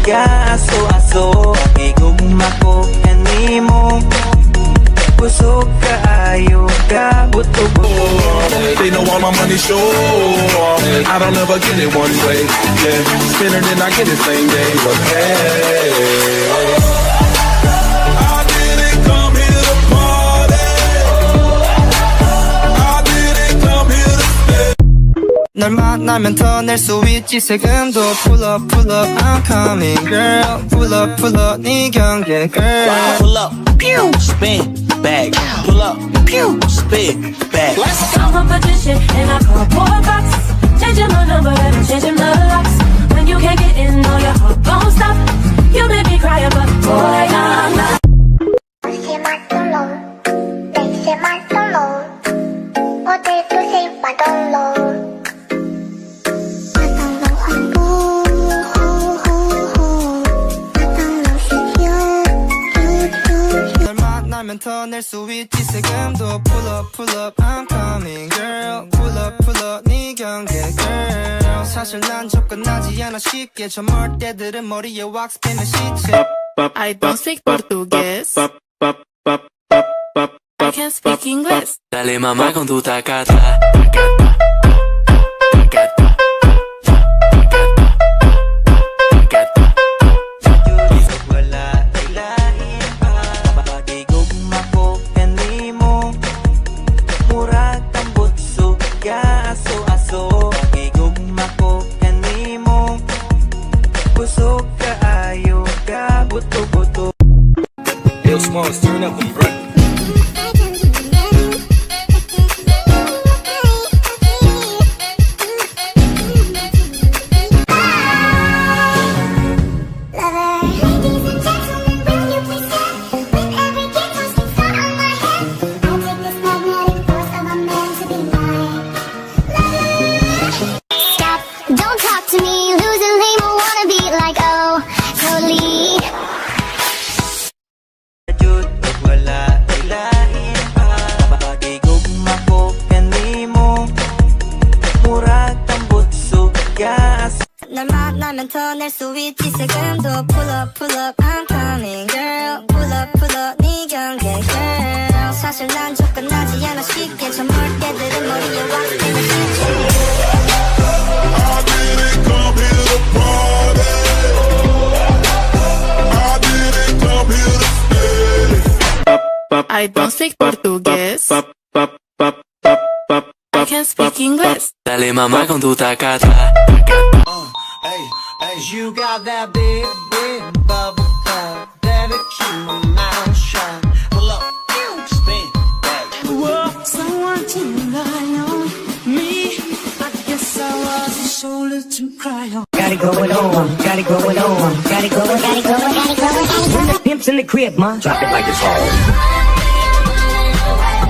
Ya aso-aso igugma ko kanimo. Busog kaayo ka buto-buto. They know all my money sure. I don't ever get it one way. Yeah, spin it and I get it same day. But hey, I didn't come here to party. I didn't come here to stay. 널 만나면 더 낼 수 있지 세금도 Pull up, pull up, I'm coming girl. Pull up, 네 경계 girl. Pull up, pew, spin back. Pull up, pew, spin back. I'm a magician and I call boy boxes. Changing my number and I'm changing the locks. When you can't get in, all your heart gon' stop. You make me cry, but boy, I'm not. 더 낼 수 있지 세금도 Pull up, I'm coming girl. Pull up, 네 경계 girl. 사실 난 접근하지 않아 쉽게 저 멀때들은 머리에 왁스 빼면 시체. I don't speak portugués. I can speak English. Dale mamá con tu tacata. Yo, Smalls, turn up them, bro. Don't talk to me, losing lame, I wanna be like, oh, totally. 널 만나면 더 낼 수 있지 세금도 Pull up, I'm coming girl. Pull up, 네 경계 girl. 사실 난 접근하지 않아 쉽게 저 멀때들은 머리에 왁스 빼면 I didn't come here to party. I didn't come here to stay. I don't speak portugués. I can speak English. Dale mamá con tu tacata. Hey, you got that big bubble butt, that a cute mouth shot. Pull up, pew, spin back. Whoa, someone to rely on me. I guess I was a shoulder to cry on. Got it going on, got it going on, got it going. Pimps in the crib, ma. Drop it like it's hard.